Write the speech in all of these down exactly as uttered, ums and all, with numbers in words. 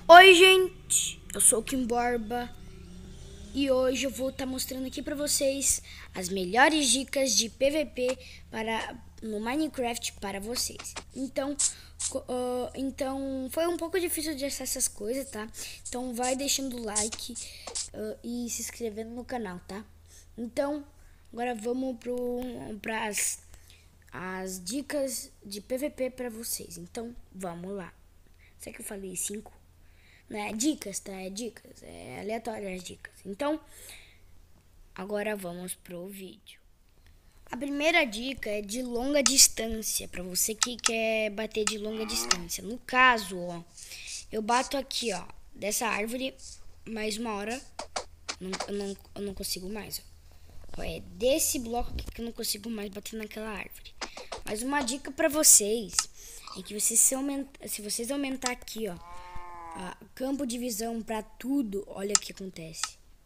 Oi gente, eu sou o Kim Borba e hoje eu vou estar mostrando aqui pra vocês as melhores dicas de P V P para, no Minecraft para vocês. Então, uh, então foi um pouco difícil de achar essas coisas, tá? Então vai deixando o like uh, e se inscrevendo no canal, tá? Então, agora vamos para as as dicas de P V P para vocês. Então, vamos lá. Será que eu falei cinco? Não é dicas, tá? É dicas. É aleatório as dicas. Então, agora vamos pro vídeo. A primeira dica é de longa distância, para você que quer bater de longa distância. No caso, ó, eu bato aqui, ó, dessa árvore, mais uma hora, não, eu, não, eu não consigo mais, ó. É desse bloco aqui que eu não consigo mais bater naquela árvore. Mas uma dica para vocês é que vocês se, aumenta, se vocês aumentar aqui, ó, a campo de visão para tudo, olha o que acontece.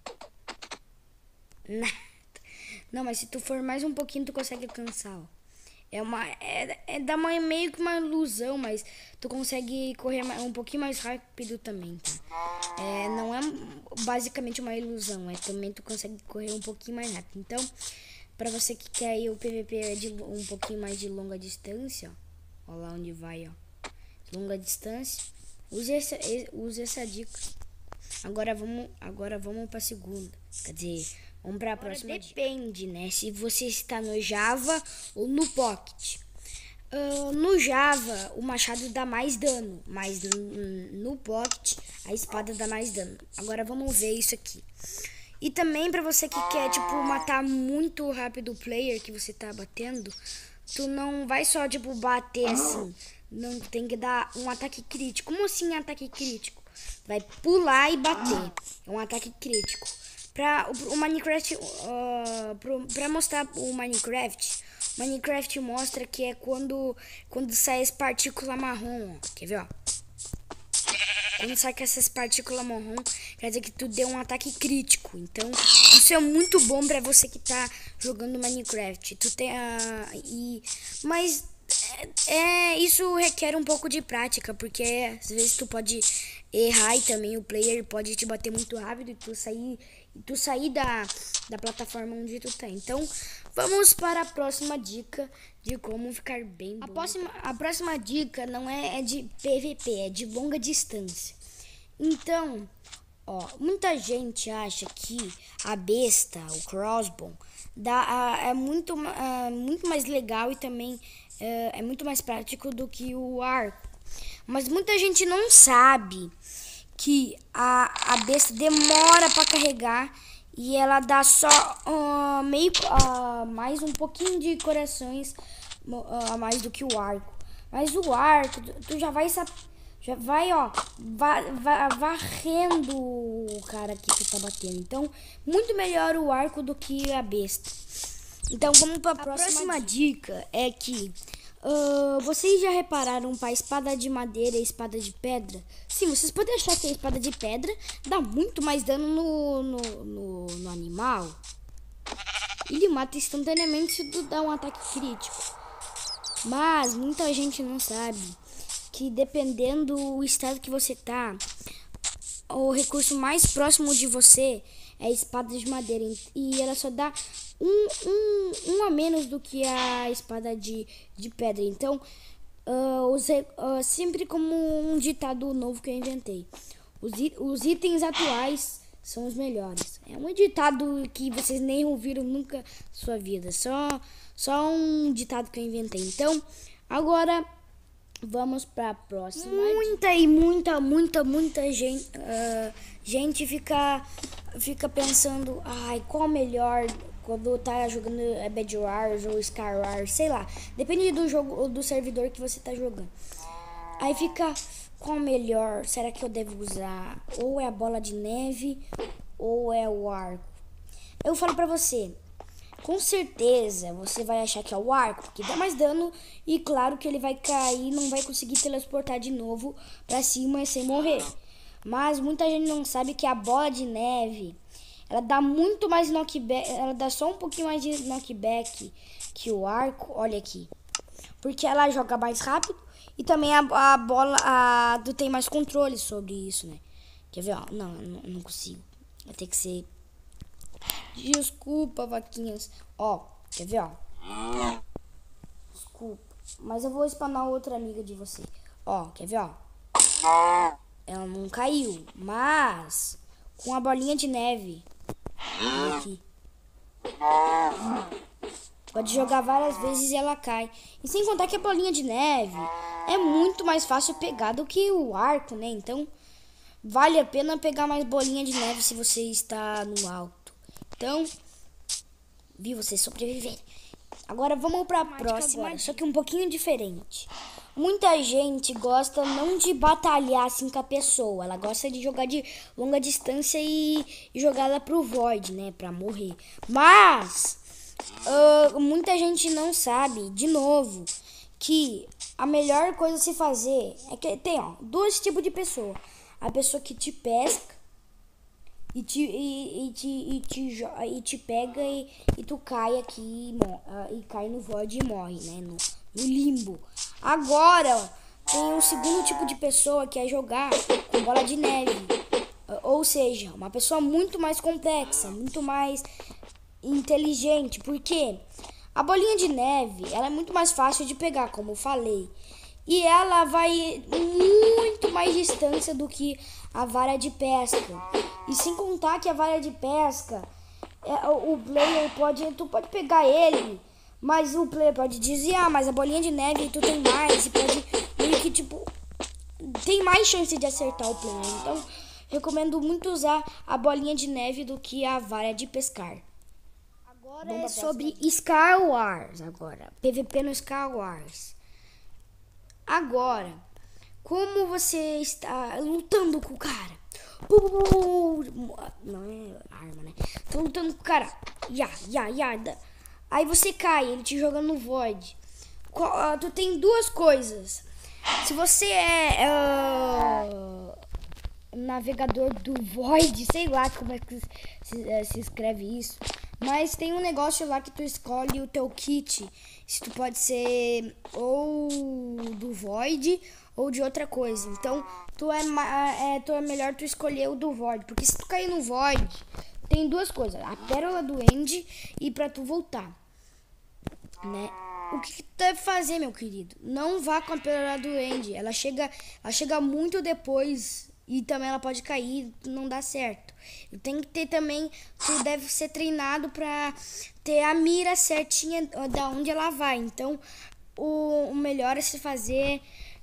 Nada. Não, mas se tu for mais um pouquinho, tu consegue alcançar, ó. É uma é, é dá uma, meio que uma ilusão, mas tu consegue correr um pouquinho mais rápido também, tá? É, não é basicamente uma ilusão, é também tu consegue correr um pouquinho mais rápido. Então, para você que quer ir o P V P de um pouquinho mais de longa distância, ó, ó lá onde vai, ó, longa distância, use essa, use essa dica. Agora vamos, agora vamos para a segunda, quer dizer, vamos para a próxima. Depende, né? Se você está no Java ou no Pocket. Uh, no Java, o machado dá mais dano, mas no, no Pocket, a espada dá mais dano. Agora vamos ver isso aqui. E também para você que quer, tipo, matar muito rápido o player que você tá batendo, tu não vai só, tipo, bater assim. Não, tem que dar um ataque crítico. Como assim ataque crítico? Vai pular e bater. É um ataque crítico. Pra o, o Minecraft, uh, pro, pra mostrar o Minecraft, Minecraft mostra que é quando, quando sai as partículas marrom, ó. Quer ver, ó? Quando sai com essas partículas marrom, quer dizer que tu deu um ataque crítico. Então, isso é muito bom pra você que tá jogando Minecraft. Tu tem a... E, mas é, é, isso requer um pouco de prática, porque às vezes tu pode errar e também o player pode te bater muito rápido e tu sair, e tu sair da, da plataforma onde tu tá. Então, vamos para a próxima dica de como ficar bem bom. A próxima, a próxima dica não é, é de P V P, é de longa distância. Então, ó, muita gente acha que a besta, o crossbow, dá, a, é muito, a, muito mais legal e também é, é muito mais prático do que o arco. Mas muita gente não sabe que a, a besta demora para carregar e ela dá só uh, meio uh, mais um pouquinho de corações a uh, mais do que o arco. Mas o arco, tu já vai já vai, ó, va, va, varrendo o cara que tu tá batendo. Então, muito melhor o arco do que a besta. Então, vamos para a próxima dica é que Uh, vocês já repararam para a espada de madeira e a espada de pedra? Sim, vocês podem achar que a espada de pedra dá muito mais dano no, no, no, no animal. Ele mata instantaneamente se tu dá um ataque crítico. Mas muita gente não sabe que dependendo do estado que você tá, o recurso mais próximo de você é a espada de madeira. E ela só dá um, um, um a menos do que a espada de, de pedra. Então, uh, os, uh, sempre como um ditado novo que eu inventei. Os, os itens atuais são os melhores. É um ditado que vocês nem ouviram nunca na sua vida. Só, só um ditado que eu inventei. Então, agora vamos para a próxima. Muita e muita, muita, muita gente, uh, gente fica, fica pensando, ai, qual melhor quando tá jogando é Bed Wars ou Skywars, sei lá. Depende do jogo ou do servidor que você tá jogando. Aí fica, qual melhor? Será que eu devo usar? Ou é a bola de neve ou é o arco? Eu falo pra você, com certeza você vai achar que é o arco, que dá mais dano e claro que ele vai cair e não vai conseguir teletransportar de novo pra cima sem morrer. Mas muita gente não sabe que a bola de neve, ela dá muito mais knockback, ela dá só um pouquinho mais de knockback que o arco. Olha aqui, Porque ela joga mais rápido e também a, a bola, a, tu tem mais controle sobre isso, né? Quer ver, ó? Não, não, não consigo. Vai ter que ser... Desculpa, vaquinhas. Ó, quer ver, ó? Desculpa. Mas eu vou espanar outra amiga de você. Ó, quer ver, ó? Ela não caiu, mas com a bolinha de neve aqui. Pode jogar várias vezes e ela cai. E sem contar que a bolinha de neve é muito mais fácil pegar do que o arco, né? Então, vale a pena pegar mais bolinha de neve se você está no alto. Então, vi você sobreviver. Agora vamos para a próxima, agora, só que um pouquinho diferente. Muita gente gosta não de batalhar assim com a pessoa, ela gosta de jogar de longa distância e, e jogar ela pro void, né, pra morrer. Mas uh, muita gente não sabe, de novo, que a melhor coisa a se fazer é que tem, ó, dois tipos de pessoa. A pessoa que te pesca e te, e, e te, e te, e te pega e, e tu cai aqui e, uh, e cai no void e morre, né, no, no limbo. Agora tem um segundo tipo de pessoa que é jogar com bola de neve. Ou seja, uma pessoa muito mais complexa, muito mais inteligente. Porque a bolinha de neve, ela é muito mais fácil de pegar, como eu falei. E ela vai muito mais distância do que a vara de pesca. E sem contar que a vara de pesca, é, o player pode, tu pode pegar ele, mas o player pode desviar, mas a bolinha de neve tu tem mais e pode meio que tipo tem mais chance de acertar o player. Então, recomendo muito usar a bolinha de neve do que a vara de pescar. Agora é sobre Star Wars agora. P V P no Star Wars. Agora, como você está lutando com o cara? Não é arma, né? Tá lutando com o cara. Ya, ya, ya. Aí você cai, ele te joga no void. Tu tem duas coisas. Se você é uh, navegador do void, sei lá como é que se, se escreve isso. Mas tem um negócio lá que tu escolhe o teu kit. Se tu pode ser ou do void ou de outra coisa. Então, tu é, é, tu é melhor tu escolher o do void. Porque se tu cair no void, tem duas coisas. A pérola do end e pra tu voltar. Né? O que, que tu deve fazer, meu querido? Não vá com a pérola do end. Ela chega, ela chega muito depois. E também ela pode cair, não dá certo. Tem que ter também, tu deve ser treinado pra ter a mira certinha da onde ela vai. Então, o, o melhor é se fazer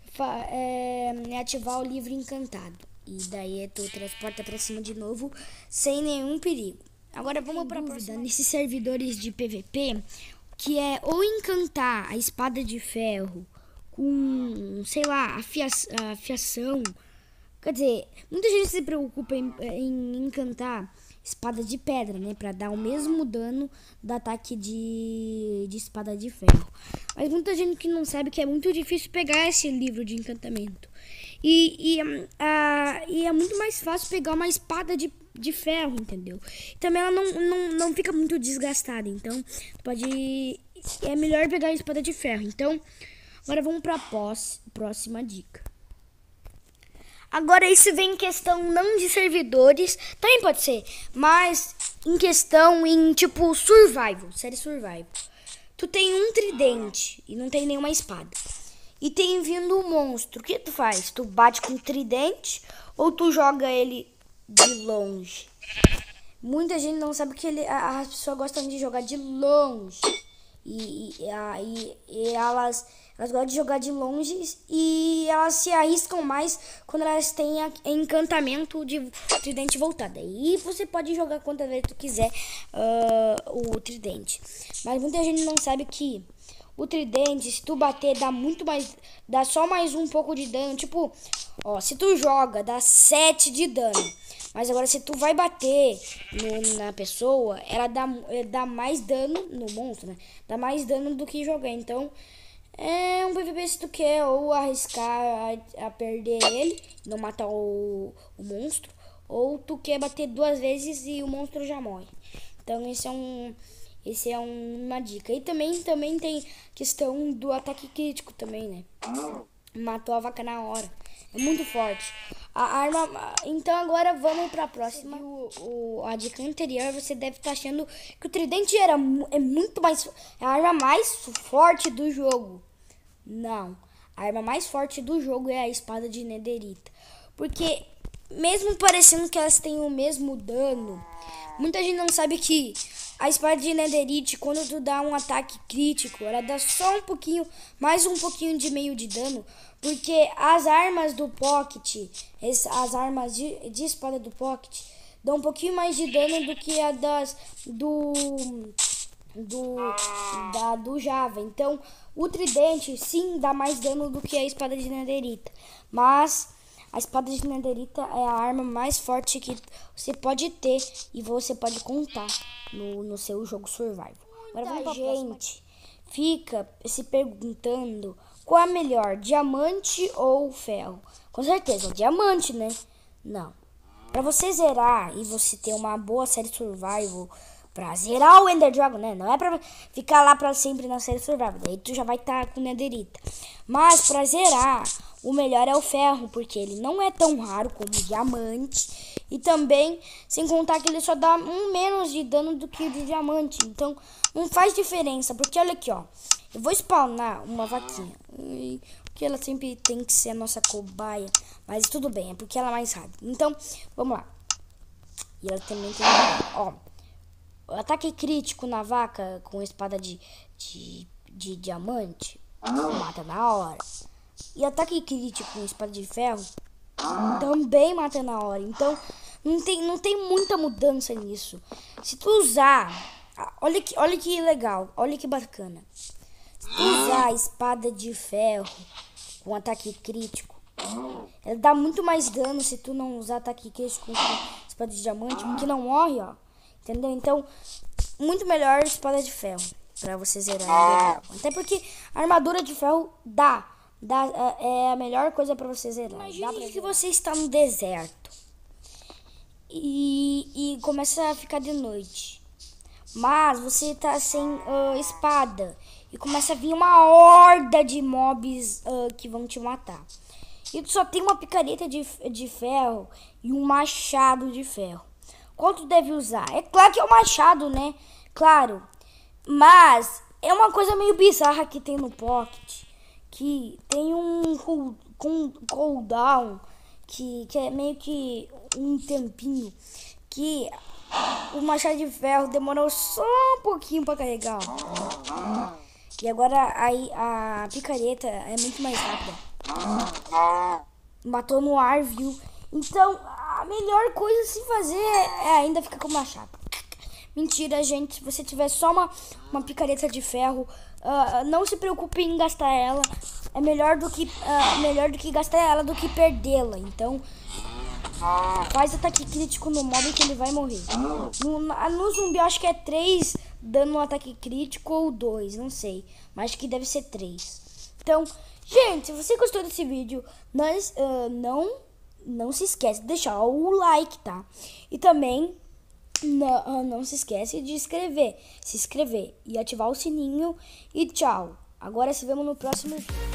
é, é ativar o livro encantado. E daí tu transporta pra cima de novo, sem nenhum perigo. Agora vamos pra próxima. Nesses servidores de P V P, que é ou encantar a espada de ferro com, sei lá, afia, afiação. Quer dizer, muita gente se preocupa em, em encantar espada de pedra, né? Pra dar o mesmo dano do ataque de, de espada de ferro. Mas muita gente que não sabe que é muito difícil pegar esse livro de encantamento. E, e, a, e é muito mais fácil pegar uma espada de, de ferro, entendeu? Também ela não, não, não fica muito desgastada. Então, pode... é melhor pegar a espada de ferro. Então, agora vamos pra pós, próxima dica. Agora isso vem em questão não de servidores, também pode ser, mas em questão em tipo survival, série survival. Tu tem um tridente e não tem nenhuma espada. E tem vindo um monstro, o que tu faz? Tu bate com o tridente ou tu joga ele de longe? Muita gente não sabe que ele, as pessoas gostam de jogar de longe. E, e, e, e elas... Elas gostam de jogar de longe e elas se arriscam mais quando elas têm encantamento de tridente voltado. Aí você pode jogar quantas vezes tu quiser uh, o tridente. Mas muita gente não sabe que o tridente, se tu bater, dá muito mais... Dá só mais um pouco de dano. Tipo, ó, se tu joga, dá sete de dano. Mas agora se tu vai bater no, na pessoa, ela dá, dá mais dano no monstro, né? Dá mais dano do que jogar. Então... é um P V P se tu quer ou arriscar a, a perder ele, não matar o, o monstro, ou tu quer bater duas vezes e o monstro já morre. Então esse é um, Esse é um, uma dica. E também, também tem questão do ataque crítico também, né? Matou a vaca na hora. É muito forte. A arma... Então agora vamos pra próxima. O, o, a dica anterior, você deve estar achando que o tridente era, é muito mais... É a arma mais forte do jogo. Não. A arma mais forte do jogo é a espada de Netherita. Porque mesmo parecendo que elas têm o mesmo dano, muita gente não sabe que a espada de Netherite, quando tu dá um ataque crítico, ela dá só um pouquinho, mais um pouquinho de meio de dano. Porque as armas do Pocket, as armas de, de espada do Pocket, dão um pouquinho mais de dano do que a das do do da do Java. Então, o tridente sim dá mais dano do que a espada de Netherita. Mas a espada de Netherita é a arma mais forte que você pode ter e você pode contar no, no seu jogo survival. Agora muita gente fica se perguntando qual é melhor, diamante ou ferro? Com certeza, diamante, né? Não. Pra você zerar e você ter uma boa série survival, pra zerar o Ender Dragon, né? Não é pra ficar lá pra sempre na série survival. Daí tu já vai estar tá com Netherita. Mas pra zerar, o melhor é o ferro, porque ele não é tão raro como o diamante. E também, sem contar que ele só dá um menos de dano do que o de diamante. Então, não faz diferença. Porque olha aqui, ó. Eu vou spawnar uma vaquinha. Porque ela sempre tem que ser a nossa cobaia. Mas tudo bem, é porque ela é mais rápida. Então, vamos lá. E ela também tem... Ó, o ataque crítico na vaca com espada de, de, de diamante mata na hora. E ataque crítico com espada de ferro também mata na hora. Então, não tem, não tem muita mudança nisso. Se tu usar... Olha que, olha que legal, olha que bacana. Se tu usar a espada de ferro com ataque crítico, ela dá muito mais dano se tu não usar ataque crítico com espada de diamante, porque não morre, ó. Entendeu? Então, muito melhor a espada de ferro pra você zerar. Até porque a armadura de ferro dá. dá é a melhor coisa pra você zerar. Imagina que você está no deserto e, e começa a ficar de noite. Mas você tá sem uh, espada e começa a vir uma horda de mobs uh, que vão te matar. E tu só tem uma picareta de, de ferro e um machado de ferro. Qual tu deve usar? É claro que é o machado, né? Claro. Mas é uma coisa meio bizarra que tem no Pocket. Que tem um cooldown que, que é meio que um tempinho. Que... O machado de ferro demorou só um pouquinho pra carregar. E agora aí a picareta é muito mais rápida. Matou no ar, viu? Então a melhor coisa a se fazer é ainda ficar com o machado. Mentira, gente. Se você tiver só uma, uma picareta de ferro, uh, não se preocupe em gastar ela. É melhor do que, uh, melhor do que gastar ela do que perdê-la. Então... faz ataque crítico no mob que ele vai morrer. No, no zumbi eu acho que é três dano no ataque crítico ou dois, não sei. Mas acho que deve ser três. Então, gente, se você gostou desse vídeo, nós, uh, não, não se esquece de deixar o like, tá? E também não, uh, não se esquece de inscrever, se inscrever e ativar o sininho. E tchau. Agora se vemos no próximo vídeo.